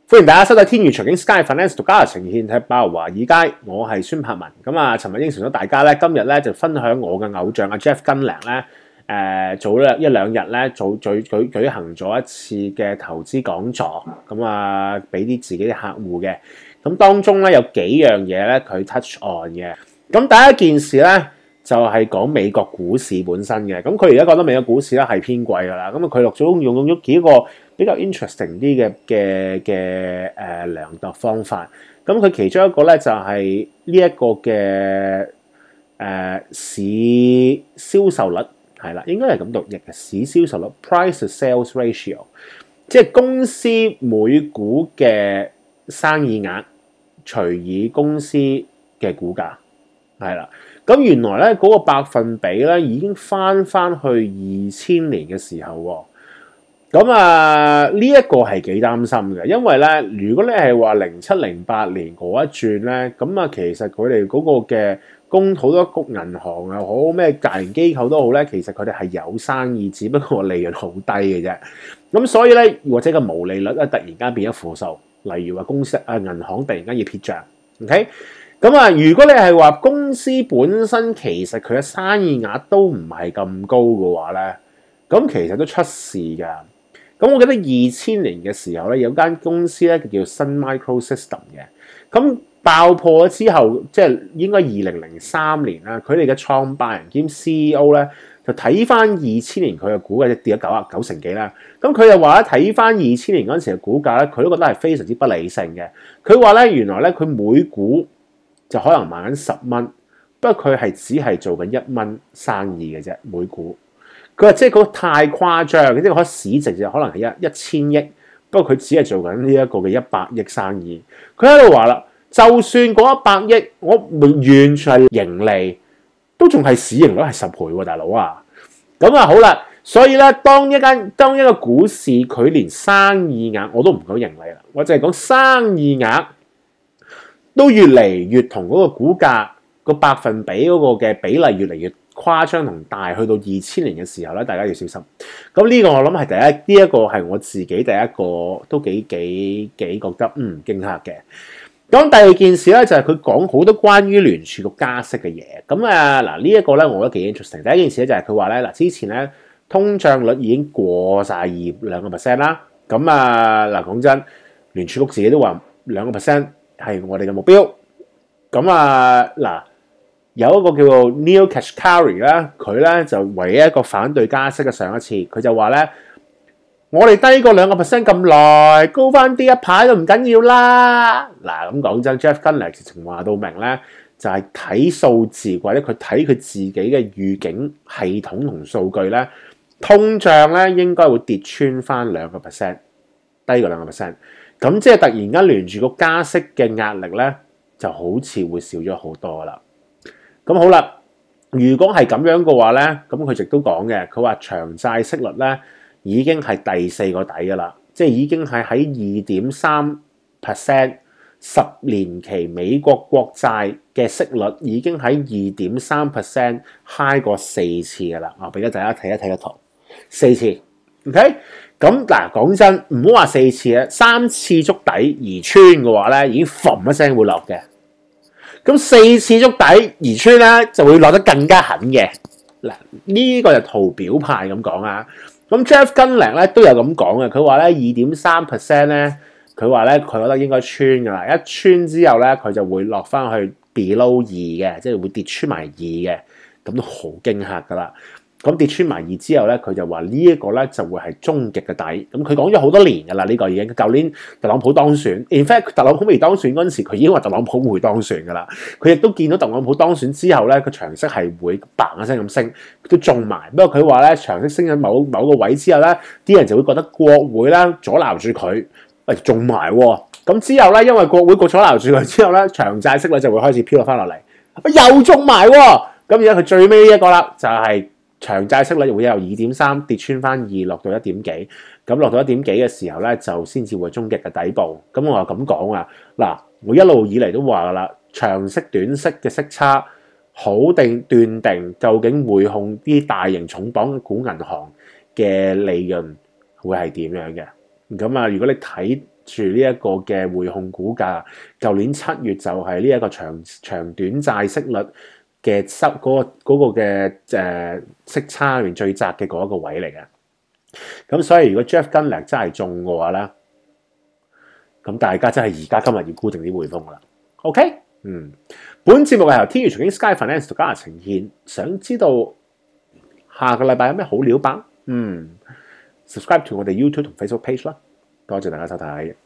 歡迎大家收睇《天宇財經 Sky Finance》獨家呈現睇爆華爾街，我係孫柏文。咁啊，尋日應承咗大家咧，今日咧就分享我嘅偶像阿 Jeff Gundlach 咧，早一兩日咧舉行咗一次嘅投資講座，咁啊俾啲自己嘅客戶嘅。咁當中咧有幾樣嘢咧佢 touch on 嘅。咁第一件事咧就係講美國股市本身嘅。咁佢而家覺得美國股市咧係偏貴㗎啦。咁啊佢陸續用咗幾個比較 interesting 啲嘅量度方法，咁佢其中一個咧就係呢一個嘅市銷售率係啦，應該係咁讀譯嘅市銷售率 （price to sales ratio）， 即係公司每股嘅生意額除以公司嘅股價係啦。咁原來咧嗰個百分比咧已經翻去2000年嘅時候喎。咁啊，呢一個係幾擔心嘅，因為咧，如果你係話07、08年嗰一轉咧，咁啊，其實佢哋嗰個嘅好多銀行又好，咩大型機構都好咧，其實佢哋係有生意，只不過利潤好低嘅啫。咁所以咧，或者個毛利率咧突然間變咗負數，例如話公司銀行突然間要撇帳 ，OK？ 咁啊，如果你係話公司本身其實佢嘅生意額都唔係咁高嘅話咧，咁其實都出事㗎。咁我記得2000年嘅時候咧，有間公司咧叫 Sun Microsystem 嘅，咁爆破咗之後，即係應該2003年啦，佢哋嘅創辦人兼 CEO 咧就睇翻2000年佢嘅股價跌咗九成幾啦。咁佢就話咧睇翻2000年嗰陣時嘅股價咧，佢都覺得係非常之不理性嘅。佢話咧原來咧佢每股就可能賣緊10蚊，不過佢係只係做緊1蚊生意嘅啫每股。佢話即係嗰個太誇張，即係嗰市值就可能係1000億，不過佢只係做緊呢一個嘅100億生意。佢喺度話啦，就算嗰100億，我完全係盈利，都仲係市盈率係10倍喎，大佬啊！咁啊好啦，所以咧，當一個股市佢連生意額我都唔講盈利啦，我淨係講生意額都越嚟越同嗰個股價個百分比嗰個嘅比例越嚟越誇張同大，去到2000年嘅時候咧，大家要小心。咁呢個我諗係第一，呢一個係我自己第一個都幾覺得驚嚇嘅。咁第二件事咧就係佢講好多關於聯儲局加息嘅嘢。咁啊嗱呢一個咧我覺得幾 interesting。第一件事咧就係佢話咧嗱之前咧通脹率已經過晒2%啦。咁啊嗱講真，聯儲局自己都話2%係我哋嘅目標。咁啊嗱。有一個叫做 Neel Kashkari 啦，佢咧就唯一一個反對加息嘅上一次，佢就話咧：我哋低過2% 咁耐，高翻啲一排都唔緊要啦。嗱咁講真 ，Jeff Gundlach 直情話到明咧，就係睇數字或者佢睇佢自己嘅預警系統同數據咧，通脹咧應該會跌穿翻2%，低過2%。咁即係突然間聯儲局加息嘅壓力咧，就好似會少咗好多啦。咁好啦，如果係咁樣嘅話咧，咁佢亦都講嘅，佢話長債息率咧已經係第4個底㗎啦，即係已經係喺2.3%， 10年期美國國債嘅息率已經喺2.3% high 過4次㗎啦。我俾大家睇一睇個圖，4次 ，OK？ 咁嗱講真，唔好話4次啊，3次觸底而穿嘅話咧，已經嘭一聲會落嘅。咁4次觸底而穿咧，就會落得更加狠嘅。嗱，呢個就圖表派咁講啊。咁 Jeff Gundlach 咧都有咁講嘅，佢話咧2.3% 咧，佢話咧佢覺得應該穿噶啦，一穿之後咧佢就會落翻去 below 2嘅，即係會跌穿埋2嘅，咁都好驚嚇噶啦。咁跌穿埋2之後咧，佢就話呢一個咧就會係終極嘅底。咁佢講咗好多年㗎啦，呢個已經。舊年特朗普當選 ，in fact 特朗普未當選嗰陣時，佢已經話特朗普會當選㗎啦。佢亦都見到特朗普當選之後咧，個長息係會嘭一聲咁升，都中埋。不過佢話咧，長息升緊某個位之後咧，啲人就會覺得國會咧阻撓住佢，喂中埋喎。咁之後咧，因為國會阻撓住佢之後咧，長債息咧就會開始飄落翻落嚟，又中埋喎。咁而家佢最尾一個啦，就係。長債息率會由2.3跌穿翻2，落到1點幾，咁落到1點幾嘅時候咧，就先至會終極嘅底部。咁我就咁講啊，嗱，我一路以嚟都話噶啦，長息短息嘅息差好定斷定究竟匯控啲大型重磅股銀行嘅利潤會係點樣嘅咁啊，如果你睇住呢一個嘅匯控股價，舊年7月就係呢一個長短債息率嘅嗰個嘅息差裏面最窄嘅嗰一個位嚟嘅。咁所以如果 Jeff Gundlach 真係中嘅話咧，咁大家真係而家今日要沽定啲匯豐噶啦。OK， 本節目係由天宇財經 Sky Finance 獨家呈現。想知道下個禮拜有咩好料吧？subscribe to 我哋 YouTube 同 Facebook page 啦。多謝大家收睇。